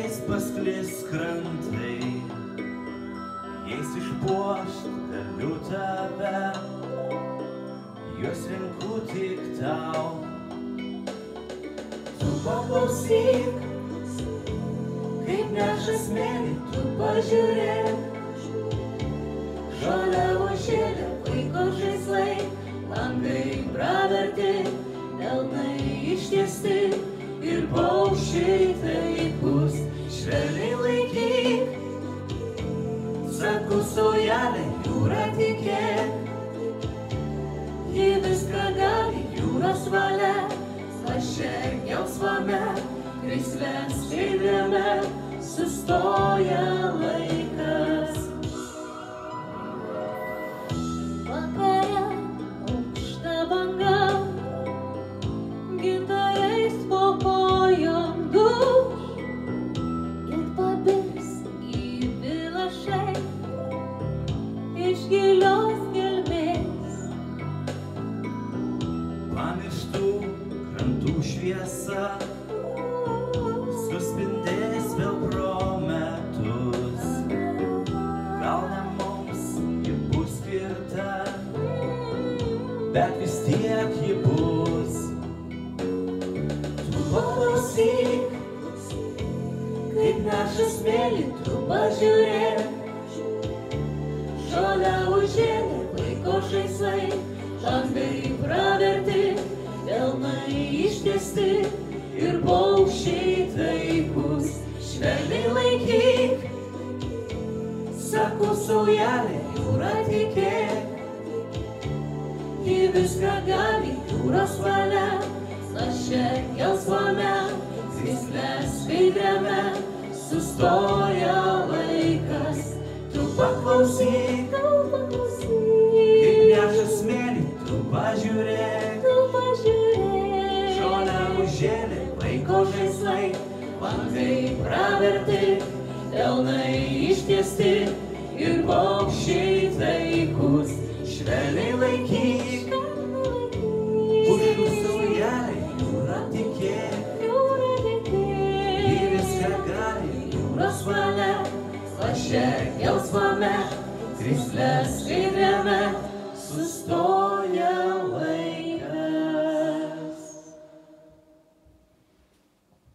vėjais pasklis krantai, jais išpuošt galiu tave, juos renku tik tau. Tu paklausyk, kaip neša smėlį, tu pažiūrėk, žaliavo žėlė, vaiko žaislai, langai praverti, delnai ištiesti ir paukščiai taikus. Švelniai laikyk, sakau saujelė, jūra tikėk, ji viską gali, jūros valia, laše gelsvame, krislės skaidriame, sustoja laikas. Vakare aukšta banga, gintarais po kojom duš ir pabirs gyvi lašai iš gilios gelmės. Pamirštų krantų šviesa suspindės vėl pro metus. Gal ne mums ji bus skirta, bet vis tiek ji bus. Tu paklausyk, kaip neša smėlį, tu pažiūrėk, žaliavo žėlė, vaiko žaislai, langai praverti, delnai ištiesti ir paukščiai taikus. Švelniai laikyk, sakau saujelė, jūra tikėk, ji viską gali, jūros valia, laše gelsvame, krislės skaidriame, sustoja laikas. Tu paklausyk, kaip neša smėlį, tu pažiūrėk, žaliavo žėlė, vaiko žaislai, langai praverti, delnai ištiesti ir paukščiai taikus. Švelniai laikyk, pušų saujelė, jūra tikėk, ji viską gali, jūros valia, laše gelsvame, krislės skaidriame,